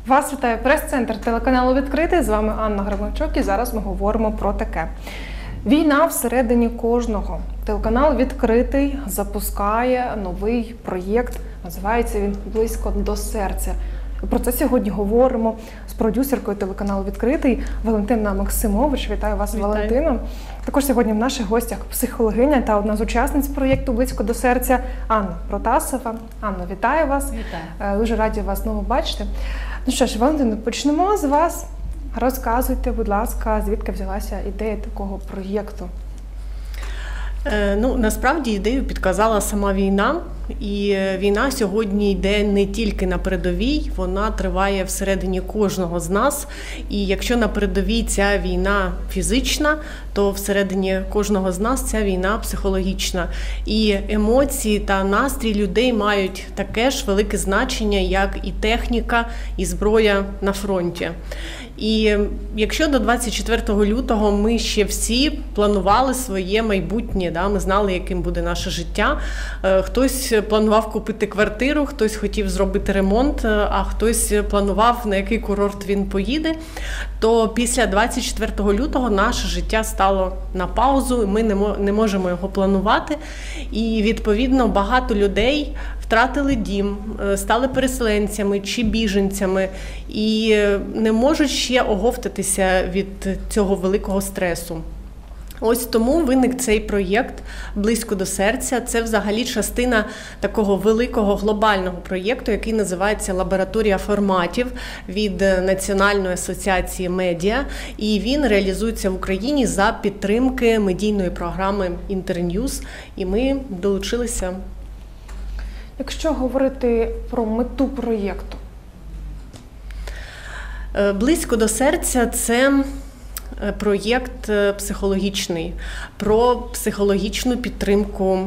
Вас вітає прес-центр телеканалу «Відкритий». З вами Анна Гребенчук і зараз ми говоримо про таке. Війна всередині кожного. Телеканал «Відкритий» запускає новий проєкт. Називається він «Близько до серця». Про це сьогодні говоримо з продюсеркою телеканалу «Відкритий» Валентина Максимович. Вітаю вас, Вітаю. Валентина. Також сьогодні в наших гостях психологиня та одна з учасниць проєкту «Близько до серця» Анна Протасова. Анна, вітаю вас. Вітаю. Дуже раді вас знову бачити. Ну що ж, Валентина, почнемо з вас. Розказуйте, будь ласка, звідки взялася ідея такого проєкту? Насправді ідею підказала сама війна. І війна сьогодні йде не тільки на передовій, вона триває всередині кожного з нас. І якщо на передовій ця війна фізична, то всередині кожного з нас ця війна психологічна. І емоції та настрій людей мають таке ж велике значення, як і техніка, і зброя на фронті. І якщо до 24 лютого ми ще всі планували своє майбутнє, ми знали, яким буде наше життя, хтось планував купити квартиру, хтось хотів зробити ремонт, а хтось планував, на який курорт він поїде, то після 24 лютого наше життя стало на паузу, ми не можемо його планувати. І, відповідно, багато людей втратили дім, стали переселенцями чи біженцями і не можуть ще оговтатися від цього великого стресу. Ось тому виник цей проєкт «Близько до серця». Це взагалі частина такого великого глобального проєкту, який називається «Лабораторія форматів» від Національної асоціації медіа. І він реалізується в Україні за підтримки медійної програми «Інтерньюз». І ми долучилися. Якщо говорити про мету проєкту? «Близько до серця» – це проєкт психологічний, про психологічну підтримку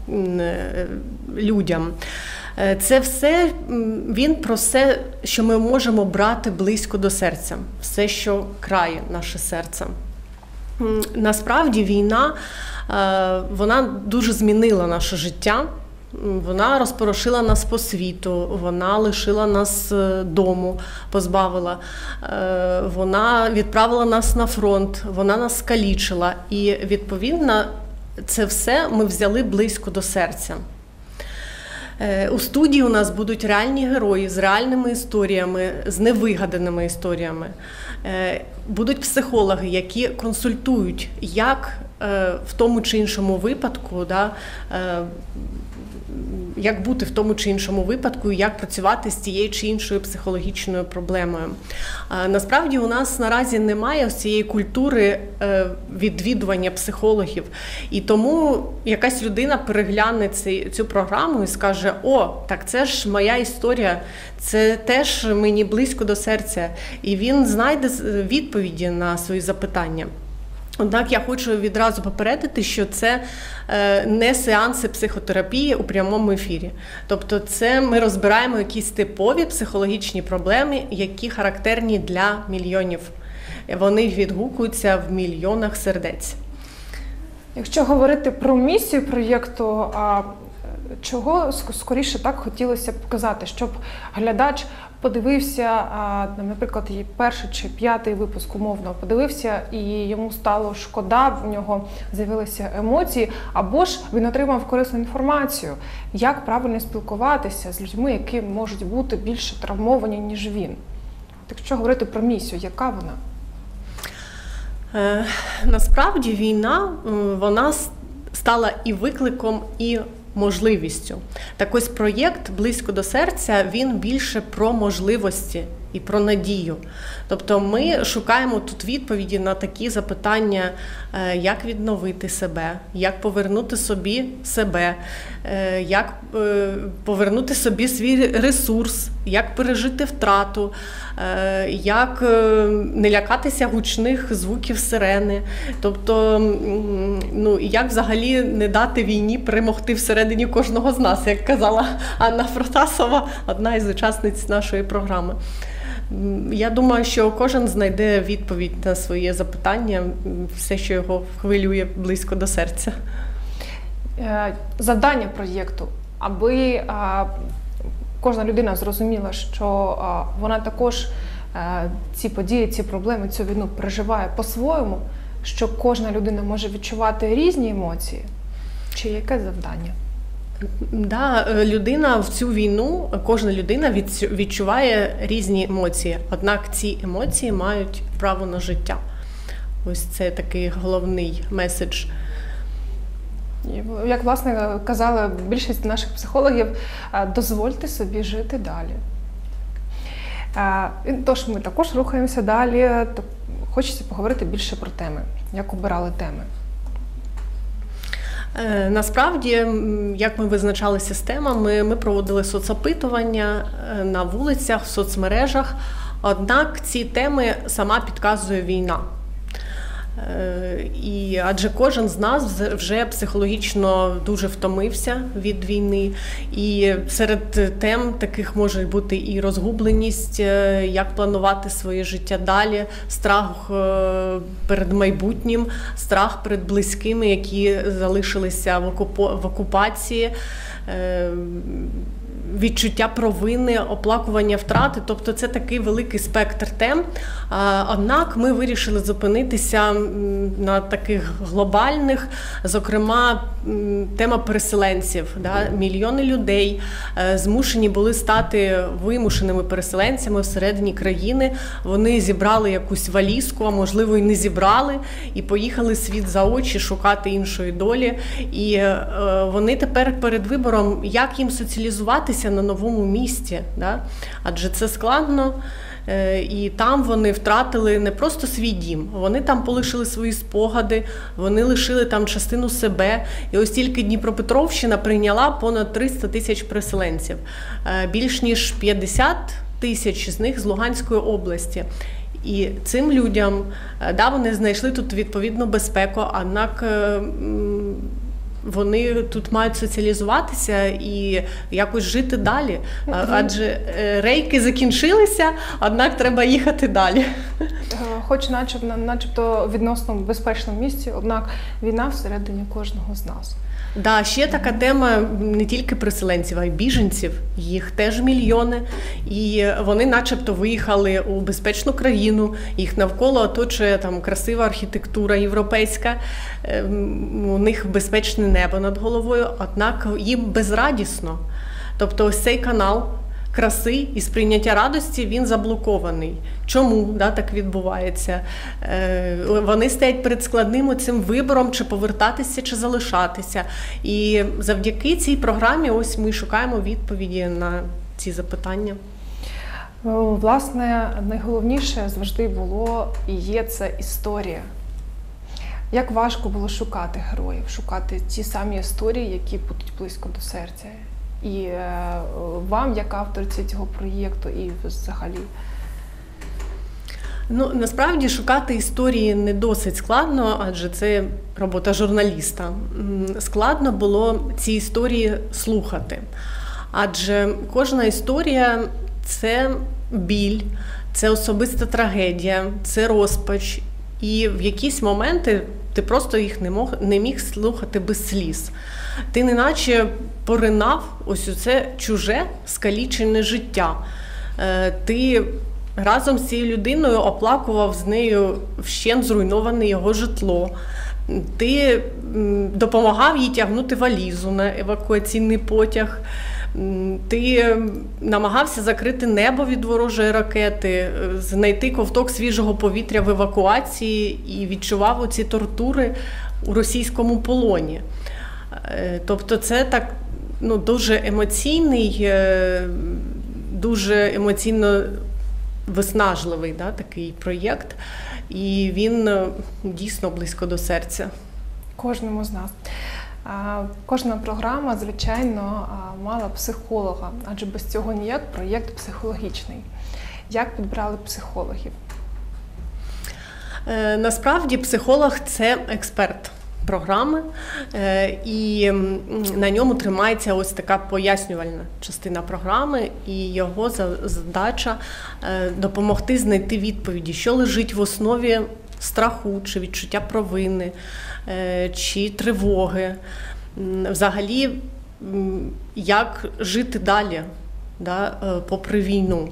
людям. Це все, він про все, що ми можемо брати близько до серця, все, що крає наше серце. Насправді війна, вона дуже змінила наше життя. Вона розпорошила нас по світу, вона лишила нас дому, позбавила, вона відправила нас на фронт, вона нас скалічила. І, відповідно, це все ми взяли близько до серця. У студії у нас будуть реальні герої з реальними історіями, з невигаданими історіями. Будуть психологи, які консультують, як в тому чи іншому випадку, як бути в тому чи іншому випадку, як працювати з тією чи іншою психологічною проблемою. Насправді у нас наразі немає ось цієї культури відвідування психологів. І тому якась людина перегляне цю програму і скаже: «О, так це ж моя історія, це теж мені близько до серця». І він знайде відповіді на свої запитання. Однак я хочу відразу попередити, що це не сеанси психотерапії у прямому ефірі. Тобто це ми розбираємо якісь типові психологічні проблеми, які характерні для мільйонів. Вони відгукуються в мільйонах сердець. Якщо говорити про місію проєкту, чого скоріше так хотілося б показати, щоб глядач подивився, наприклад, її перший чи п'ятий випуск умовно, подивився і йому стало шкода, в нього з'явилися емоції, або ж він отримав корисну інформацію, як правильно спілкуватися з людьми, які можуть бути більше травмовані, ніж він. Якщо говорити про місію, яка вона? Насправді війна, вона стала і викликом, і можливістю. Так ось проєкт «Близько до серця», він більше про можливості і про надію. Тобто ми шукаємо тут відповіді на такі запитання, як відновити себе, як повернути собі себе, як повернути собі свій ресурс, як пережити втрату, як не лякатися гучних звуків сирени. Тобто, як взагалі не дати війні перемогти всередині кожного з нас, як казала Анна Протасова, одна із учасниць нашої програми. Я думаю, що кожен знайде відповідь на своє запитання, все, що його хвилює близько до серця. Завдання проєкту, аби кожна людина зрозуміла, що вона також ці події, ці проблеми, цю війну переживає по-своєму, що кожна людина може відчувати різні емоції? Чи яке завдання? Да, людина в цю війну, кожна людина відчуває різні емоції, однак ці емоції мають право на життя. Ось це такий головний меседж. Як, власне, казала більшість наших психологів, дозвольте собі жити далі. Тож ми також рухаємося далі. Хочеться поговорити більше про теми. Як обирали теми? Насправді, як ми визначалися з темами, ми проводили соцопитування на вулицях, в соцмережах, однак ці теми сама підказує війна. Адже кожен з нас вже психологічно дуже втомився від війни, і серед тем таких може бути і розгубленість, як планувати своє життя далі, страх перед майбутнім, страх перед близькими, які залишилися в окупації, відчуття провини, оплакування втрати, тобто це такий великий спектр тем. Однак ми вирішили зупинитися на таких глобальних, зокрема, тема переселенців. Мільйони людей змушені були стати вимушеними переселенцями всередині країни. Вони зібрали якусь валізку, а можливо і не зібрали, і поїхали світ за очі шукати іншої долі. І вони тепер перед вибором, як їм соціалізуватися на новому місці, адже це складно, і там вони втратили не просто свій дім, вони там полишили свої спогади, вони лишили там частину себе. І ось тільки Дніпропетровщина прийняла понад 300 тисяч переселенців, більш ніж 50 тисяч з них з Луганської області. І цим людям, вони знайшли тут відповідну безпеку, однак вони тут мають соціалізуватися і якось жити далі. Адже рейки закінчилися, однак треба їхати далі. Хоч начебто відносно безпечному місці, однак війна всередині кожного з нас. Да, ще така тема не тільки переселенців, а й біженців. Їх теж мільйони. І вони начебто виїхали у безпечну країну, їх навколо оточує там красива архітектура європейська, у них безпечне небо над головою, однак їм безрадісно. Тобто ось цей канал краси і сприйняття радості, він заблокований. Чому так відбувається? Вони стоять перед складним цим вибором, чи повертатися, чи залишатися. І завдяки цій програмі ось ми шукаємо відповіді на ці запитання. Власне, найголовніше завжди було і є це історія. Як важко було шукати героїв, шукати ті самі історії, які будуть близько до серця. І вам, як авторці цього проєкту, і взагалі? Насправді шукати історії не досить складно, адже це робота журналіста. Складно було ці історії слухати. Адже кожна історія – це біль, це особиста трагедія, це розпач. І в якісь моменти ти просто їх не міг слухати без сліз. Ти неначе поринав ось у це чуже, скалічене життя. Ти разом з цією людиною оплакував з нею вщент зруйноване його житло. Ти допомагав їй тягнути валізу на евакуаційний потяг. Ти намагався закрити небо від ворожої ракети, знайти ковток свіжого повітря в евакуації і відчував оці тортури у російському полоні. Тобто це так дуже емоційний, дуже емоційно виснажливий такий проєкт, і він дійсно близько до серця. Кожному з нас. Кожна програма, звичайно, мала психолога, адже без цього ніяк проєкт психологічний. Як підбирали психологів? Насправді психолог – це експерт програми, і на ньому тримається ось така пояснювальна частина програми, і його задача допомогти знайти відповіді, що лежить в основі страху, чи відчуття провини, чи тривоги. Взагалі, як жити далі, да, попри війну.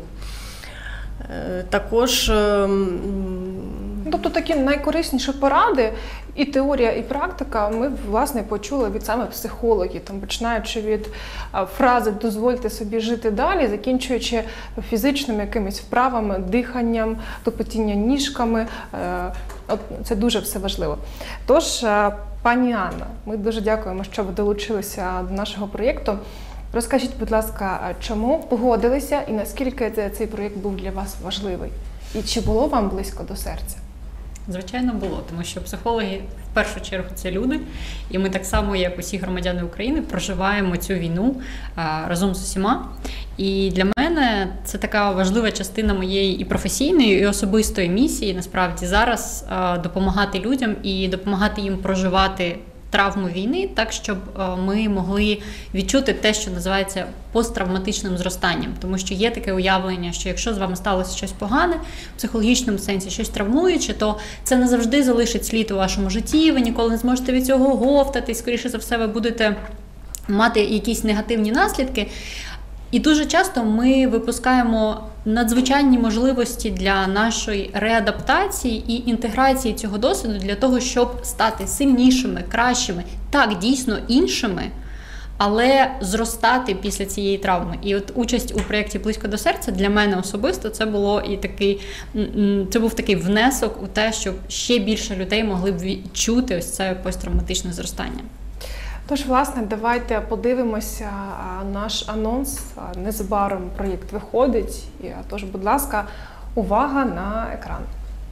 Також Тобто такі найкорисніші поради, і теорія, і практика ми, власне, почули від саме психологів, там, починаючи від фрази «дозвольте собі жити далі», закінчуючи фізичними якимись вправами, диханням, тупотіння ніжками. Це дуже все важливо. Тож, пані Анна, ми дуже дякуємо, що ви долучилися до нашого проєкту. Розкажіть, будь ласка, чому погодилися і наскільки цей проєкт був для вас важливий? І чи було вам близько до серця? Звичайно, було, тому що психологи в першу чергу це люди, і ми так само, як усі громадяни України, проживаємо цю війну разом з усіма. І для мене це така важлива частина моєї і професійної, і особистої місії, насправді, зараз допомагати людям і допомагати їм проживати травму війни, так, щоб ми могли відчути те, що називається посттравматичним зростанням. Тому що є таке уявлення, що якщо з вами сталося щось погане, в психологічному сенсі щось травмуюче, то це не завжди залишить слід у вашому житті, ви ніколи не зможете від цього оговтатись, скоріше за все, ви будете мати якісь негативні наслідки. І дуже часто ми випускаємо надзвичайні можливості для нашої реадаптації і інтеграції цього досвіду для того, щоб стати сильнішими, кращими, так, дійсно іншими, але зростати після цієї травми. І от участь у проєкті «Близько до серця» для мене особисто це був такий внесок у те, щоб ще більше людей могли б відчути ось це посттравматичне зростання. Тож, власне, давайте подивимося наш анонс. Незабаром проєкт виходить. Тож, будь ласка, увага на екран.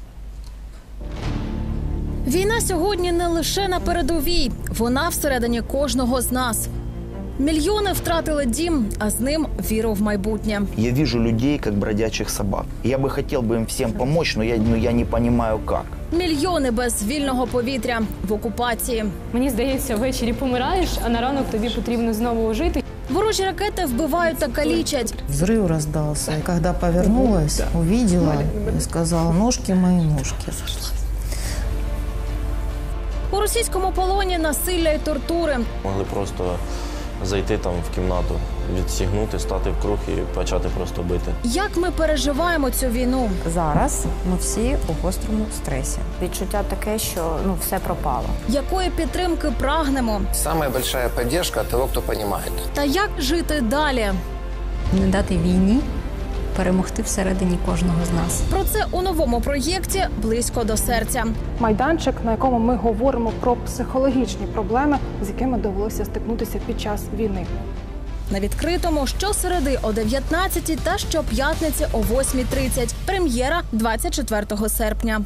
Війна сьогодні не лише на передовій. Вона всередині кожного з нас. Мільйони втратили дім, а з ним віру в майбутнє. Я вижу людей, как бродячих собак. Я бы хотел бы им всем помочь, но я не понимаю, как. Мільйони без вільного повітря в окупації. Мені здається, ввечері помираєш, а на ранок тобі потрібно знову жити. Ворожі ракети вбивають та калічать. Взрыв раздался. И когда повернулась, увидела и сказала: ножки мои, ножки. У російському полоні насилля і тортури. Могли просто зайти там в кімнату, відсігнути, стати в круг і почати просто бити. Як ми переживаємо цю війну? Зараз ми всі у гострому стресі. Відчуття таке, що все пропало. Якої підтримки прагнемо? Самая большая поддержка от того, кто понимает. Та як жити далі? Не дати війні перемогти всередині кожного з нас. Про це у новому проєкті «Близько до серця». Майданчик, на якому ми говоримо про психологічні проблеми, з якими довелося стикнутися під час війни. На відкритому щосереди о 19-й та щоп'ятниці о 8:30. Прем'єра 24 серпня.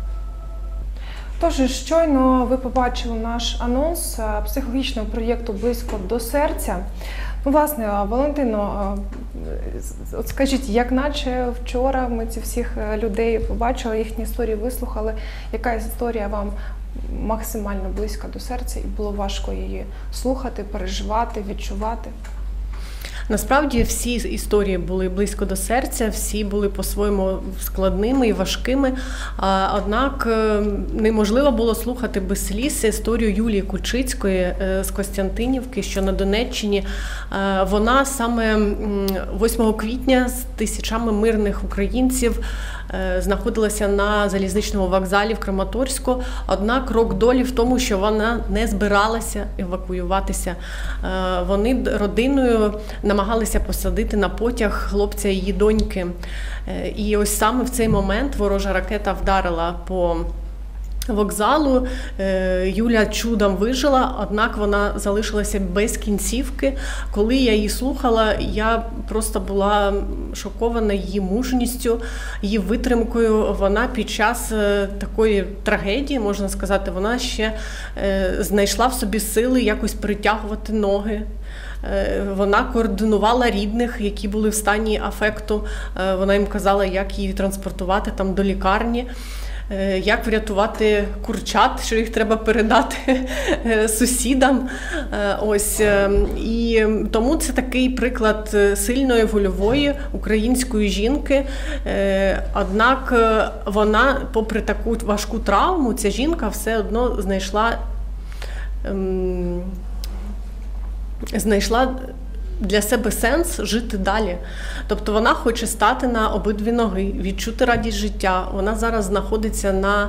Тож, щойно ви побачили наш анонс психологічного проєкту «Близько до серця». Власне, Валентино, от скажіть, як наче вчора ми ці всіх людей побачили, їхні історії вислухали, яка історія вам максимально близька до серця і було важко її слухати, переживати, відчувати? Насправді всі історії були близько до серця, всі були по-своєму складними і важкими. Однак неможливо було слухати без сліз історію Юлії Кульчицької з Костянтинівки, що на Донеччині. Вона саме 8 квітня з тисячами мирних українців знаходилася на залізничному вокзалі в Краматорську. Однак крок долі в тому, що вона не збиралася евакуюватися. Вони родиною намагалися посадити на потяг хлопця її доньки. І ось саме в цей момент ворожа ракета вдарила по вокзалу. Юля чудом вижила, однак вона залишилася без кінцівки. Коли я її слухала, я просто була шокована її мужністю, її витримкою. Вона під час такої трагедії, можна сказати, вона ще знайшла в собі сили якось притягувати ноги. Вона координувала рідних, які були в стані афекту. Вона їм казала, як її транспортувати там до лікарні, як врятувати курчат, що їх треба передати сусідам. Ось. І тому це такий приклад сильної, вольової української жінки. Однак вона, попри таку важку травму, ця жінка все одно знайшла для себе сенс жити далі. Тобто вона хоче стати на обидві ноги, відчути радість життя. Вона зараз знаходиться на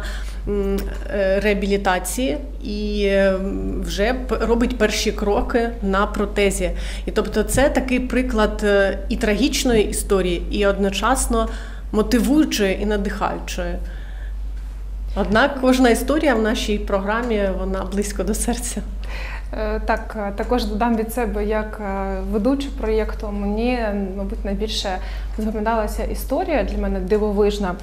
реабілітації і вже робить перші кроки на протезі. І тобто це такий приклад і трагічної історії, і одночасно мотивуючої і надихаючої. Однак кожна історія в нашій програмі, вона близько до серця. Так, також додам від себе, як ведучу проєкту, мені, мабуть, найбільше запам'яталася історія, для мене дивовижна,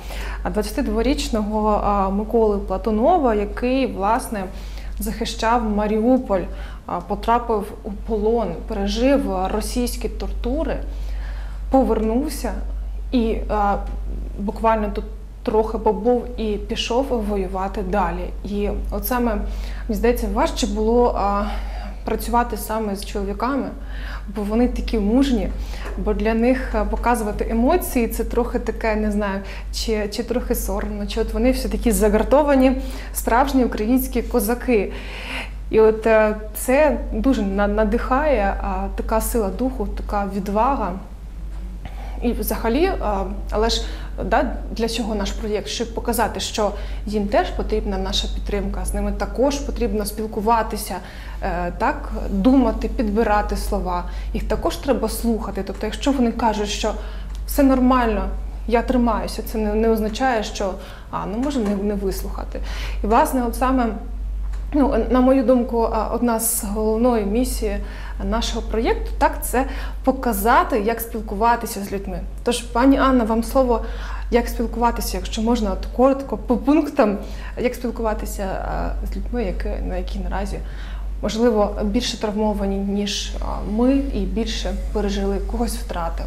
22-річного Миколи Платунова, який, власне, захищав Маріуполь, потрапив у полон, пережив російські тортури, повернувся і буквально тут трохи побув і пішов воювати далі. І от саме, мені здається, важче було працювати саме з чоловіками, бо вони такі мужні, бо для них показувати емоції – це трохи таке, не знаю, чи трохи соромно, чи от вони всі такі загартовані, справжні українські козаки. І от це дуже надихає, така сила духу, така відвага. І взагалі, але ж для чого наш проєкт? Щоб показати, що їм теж потрібна наша підтримка, з ними також потрібно спілкуватися, так, думати, підбирати слова. Їх також треба слухати. Тобто, якщо вони кажуть, що все нормально, я тримаюся, це не означає, що може не вислухати. І, власне, от саме, на мою думку, одна з головної місій нашого проєкту, так, це показати, як спілкуватися з людьми. Тож, пані Анна, вам слово, як спілкуватися, якщо можна, от коротко, по пунктам, як спілкуватися з людьми, які наразі, можливо, більше травмовані, ніж ми, і більше пережили, когось втратили.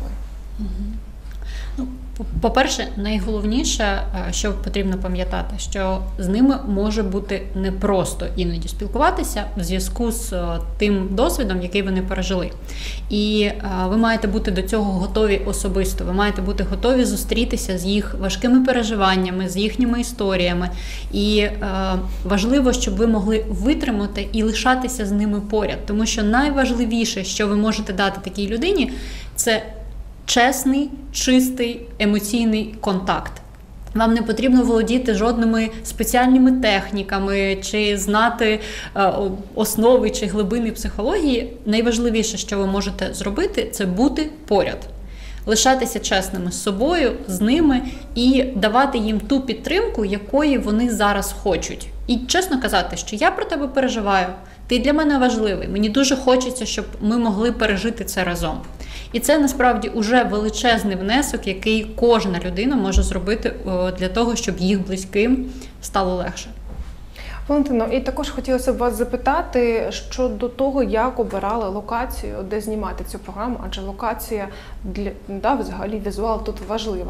По-перше, найголовніше, що потрібно пам'ятати, що з ними може бути непросто іноді спілкуватися в зв'язку з тим досвідом, який вони пережили. І ви маєте бути до цього готові особисто, ви маєте бути готові зустрітися з їх важкими переживаннями, з їхніми історіями. І важливо, щоб ви могли витримати і лишатися з ними поряд. Тому що найважливіше, що ви можете дати такій людині, це чесний, чистий, емоційний контакт. Вам не потрібно володіти жодними спеціальними техніками, чи знати основи чи глибини психології. Найважливіше, що ви можете зробити, це бути поряд. Лишатися чесними з собою, з ними і давати їм ту підтримку, якої вони зараз хочуть. І чесно казати, що я про тебе переживаю, ти для мене важливий, мені дуже хочеться, щоб ми могли пережити це разом. І це насправді уже величезний внесок, який кожна людина може зробити для того, щоб їх близьким стало легше. Валентино, і також хотілося б вас запитати щодо того, як обирали локацію, де знімати цю програму, адже локація, взагалі візуал тут важлива.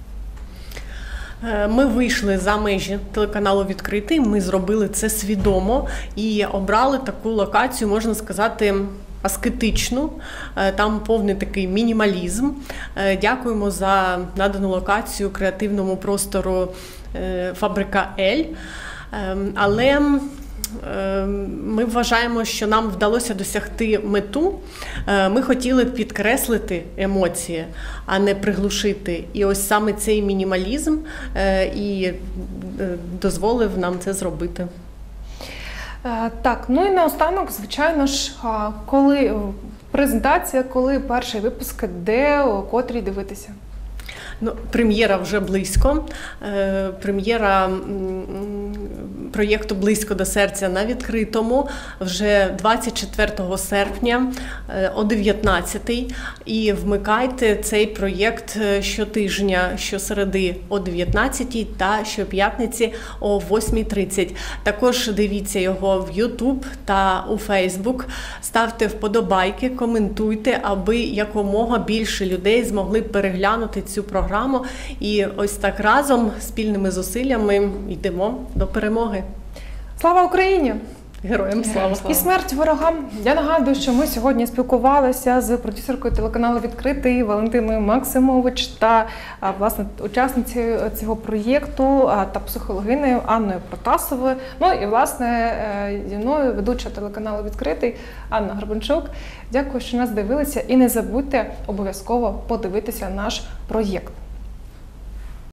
Ми вийшли за межі телеканалу «Відкритий», ми зробили це свідомо і обрали таку локацію, можна сказати, аскетичну, там повний такий мінімалізм. Дякуємо за надану локацію креативному простору «Фабрика Ель». Але ми вважаємо, що нам вдалося досягти мету. Ми хотіли підкреслити емоції, а не приглушити. І ось саме цей мінімалізм і дозволив нам це зробити. Так, і наостанок, звичайно ж, коли презентація, коли перший випуск, де, котрій дивитися? Прем'єра вже близько. Прем'єра проєкту «Близько до серця» на «Відкритому» вже 24 серпня о 19-й. І вмикайте цей проєкт щотижня, щосереди о 19-й та щоп'ятниці о 8:30. Також дивіться його в YouTube та у Facebook. Ставте вподобайки, коментуйте, аби якомога більше людей змогли переглянути цю програму. І ось так разом, спільними зусиллями йдемо до перемоги. Слава Україні! Героям слава! І смерть ворогам. Я нагадую, що ми сьогодні спілкувалися з продюсеркою телеканалу «Відкритий» Валентиною Максимович та, власне, учасницею цього проєкту та психологинею Анною Протасовою. Ну і, власне, зі мною ведуча телеканалу «Відкритий» Анна Горбанчук. Дякую, що нас дивилися, і не забудьте обов'язково подивитися наш проєкт.